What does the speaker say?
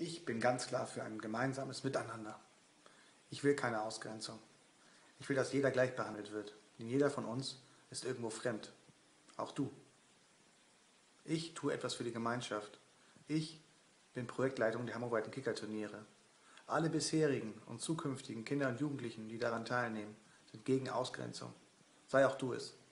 Ich bin ganz klar für ein gemeinsames Miteinander. Ich will keine Ausgrenzung. Ich will, dass jeder gleich behandelt wird, denn jeder von uns ist irgendwo fremd. Auch du. Ich tue etwas für die Gemeinschaft. Ich bin Projektleitung der hammerweiten Kickerturniere. Alle bisherigen und zukünftigen Kinder und Jugendlichen, die daran teilnehmen, sind gegen Ausgrenzung. Sei auch du es.